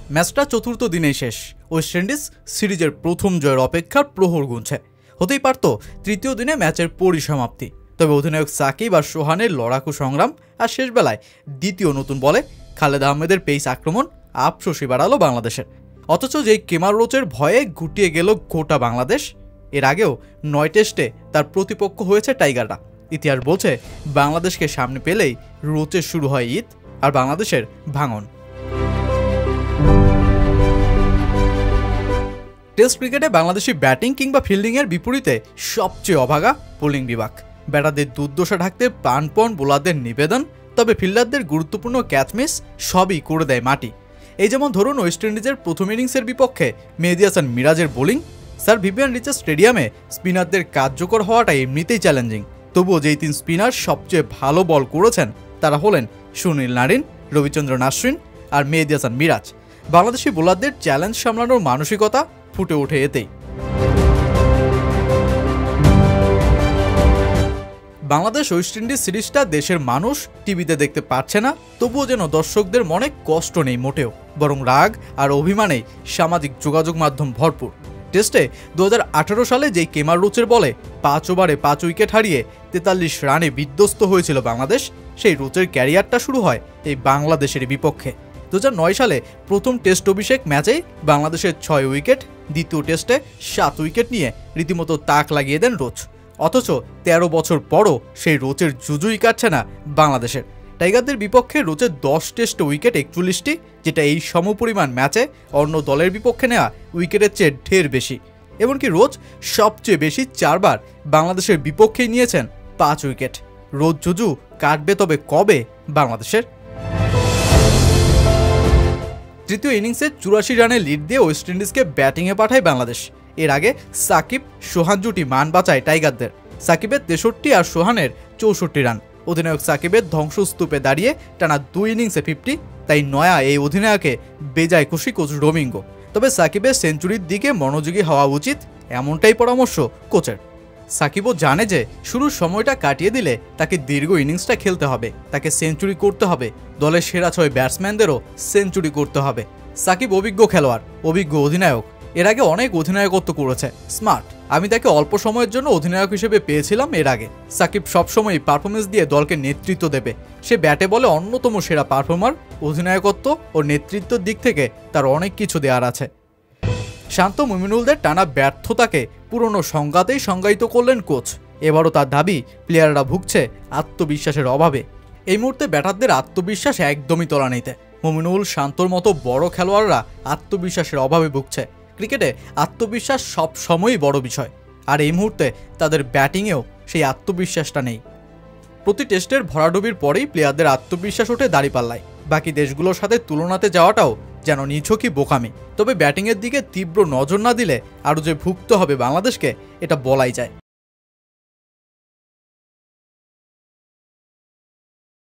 ম্যাচটা চতুর্থ দিনেই শেষ। ওয়েস্ট ইন্ডিজ সিরিজের প্রথম জয়ের অপেক্ষার প্রহর গুনছে। হতেই পারত তৃতীয় দিনে ম্যাচের পরিসমাপ্তি, তবে অধিনায়ক সাকিব আর সোহানের লড়াকু সংগ্রাম আর শেষ বেলায় দ্বিতীয় নতুন বলে খালেদ আহমেদের পেস আক্রমণ আফসোসই বাড়ালো বাংলাদেশের। অথচ যেই কেমার রোচের ভয়ে গুটিয়ে গেল গোটা বাংলাদেশ, এর আগেও 9 টেস্টে তার প্রতিপক্ষ হয়েছে টাইগাররা। ইতিহাস বলছে বাংলাদেশকে সামনে পেলেই রোচের শুরু হয় ঈদ আর বাংলাদেশের ভাঙন। টেস্ট ক্রিকেটে বাংলাদেশি ব্যাটিং কিংবা ফিল্ডিংয়ের বিপরীতে সবচেয়ে অভাগা বোলিং বিভাগ। ব্যাটারদের দুর্দশা ঢাকতে প্রাণপণ বোলারদের নিবেদন, তবে ফিল্ডারদের গুরুত্বপূর্ণ ক্যাচ মিস সবই করে দেয় মাটি। এই যেমন ধরুন ওয়েস্ট ইন্ডিজের প্রথম ইনিংসের বিপক্ষে মেহেদী হাসান মিরাজের বোলিং। স্যার ভিভিয়ান রিচার্ড স্টেডিয়ামে স্পিনারদের কার্যকর হওয়াটা এমনিতেই চ্যালেঞ্জিং, তবুও যেই 3 স্পিনার সবচেয়ে ভালো বল করেছেন তারা হলেন সুনীল নারিন, রবিচন্দ্রন আশ্বিন আর মেহেদী হাসান মিরাজ। বাংলাদেশি বোলারদের চ্যালেঞ্জ সামলানোর মানসিকতা ফুটে ওঠে এতেই। বাংলাদেশ ওয়েস্ট ইন্ডিজ সিরিজটা দেশের মানুষ টিভিতে দেখতে পাচ্ছে না, তবুও যেন দর্শকদের মনে কষ্ট নেই মোটেও, বরং রাগ আর অভিমানেই সামাজিক যোগাযোগ মাধ্যম ভরপুর। টেস্টে 2018 সালে যেই কেমার রোচের বলে 5 ওভারে 5 উইকেট হারিয়ে 43 রানে বিধ্বস্ত হয়েছিল বাংলাদেশ, সেই রোচের ক্যারিয়ারটা শুরু হয় এই বাংলাদেশের বিপক্ষে। 2009 সালে প্রথম টেস্ট অভিষেক ম্যাচেই বাংলাদেশের 6 উইকেট, দ্বিতীয় টেস্টে 7 উইকেট নিয়ে রীতিমতো তাক লাগিয়ে দেন রোচ। অথচ 13 বছর পরও সেই রোচের জুজুই কাটছে না বাংলাদেশের। টাইগারদের বিপক্ষে রোচের 10 টেস্ট উইকেট 41টি, যেটা এই সমপরিমাণ ম্যাচে অন্য দলের বিপক্ষে নেওয়া উইকেটের চেয়ে ঢের বেশি। এমনকি রোচ সবচেয়ে বেশি 4 বার বাংলাদেশের বিপক্ষেই নিয়েছেন 5 উইকেট। রোচ জুজু কাটবে তবে কবে বাংলাদেশের? তৃতীয় ইনিংসে 84 রানে লিড দিয়ে ওয়েস্ট ইন্ডিজকে ব্যাটিংয়ে পাঠায় বাংলাদেশ। এর আগে সাকিব সোহান জুটি মান বাঁচায় টাইগারদের। সাকিবের 63 আর সোহানের 64 রান। অধিনায়ক সাকিবের ধ্বংসস্তূপে দাঁড়িয়ে টানা 2 ইনিংসে 50, তাই নয়া এই অধিনায়কে বেজায় খুশি কোচ ডোমিঙ্গো। তবে সাকিবের সেঞ্চুরির দিকে মনোযোগী হওয়া উচিত, এমনটাই পরামর্শ কোচের। সাকিবও জানে যে শুরুর সময়টা কাটিয়ে দিলে তাকে দীর্ঘ ইনিংসটা খেলতে হবে, তাকে সেঞ্চুরি করতে হবে, দলের সেরা 6 ব্যাটসম্যানদেরও সেঞ্চুরি করতে হবে। সাকিব অভিজ্ঞ খেলোয়াড়, অভিজ্ঞ অধিনায়ক, এর আগে অনেক অধিনায়কত্ব করেছে, স্মার্ট। আমি তাকে অল্প সময়ের জন্য অধিনায়ক হিসেবে পেয়েছিলাম এর আগে। সাকিব সবসময় পারফরমেন্স দিয়ে দলকে নেতৃত্ব দেবে। সে ব্যাটে বলে অন্যতম সেরা পারফর্মার। অধিনায়কত্ব ও নেতৃত্বের দিক থেকে তার অনেক কিছু দেওয়ার আছে। শান্ত মুমিনুলদের টানা ব্যর্থতাকে পুরনো সংজ্ঞাতেই সংজ্ঞায়িত করলেন কোচ। এবারও তার দাবি প্লেয়াররা ভুগছে আত্মবিশ্বাসের অভাবে। এই মুহূর্তে ব্যাটারদের আত্মবিশ্বাস একদমই তলানিতে। মুমিনুল, শান্তর মতো বড় খেলোয়াড়রা আত্মবিশ্বাসের অভাবে ভুগছে। ক্রিকেটে আত্মবিশ্বাস সব সময়ই বড় বিষয়, আর এই মুহূর্তে তাদের ব্যাটিংয়েও সেই আত্মবিশ্বাসটা নেই। প্রতি টেস্টের ভরাডুবির পরেই প্লেয়ারদের আত্মবিশ্বাস ওঠে দাঁড়িপাল্লায়। বাকি দেশগুলোর সাথে তুলনাতে যাওয়াটাও যেন নিছকই বোকামি। তবে ব্যাটিংয়ের দিকে তীব্র নজর না দিলে আরও যে ভুগতে হবে বাংলাদেশকে, এটা বলাই যায়।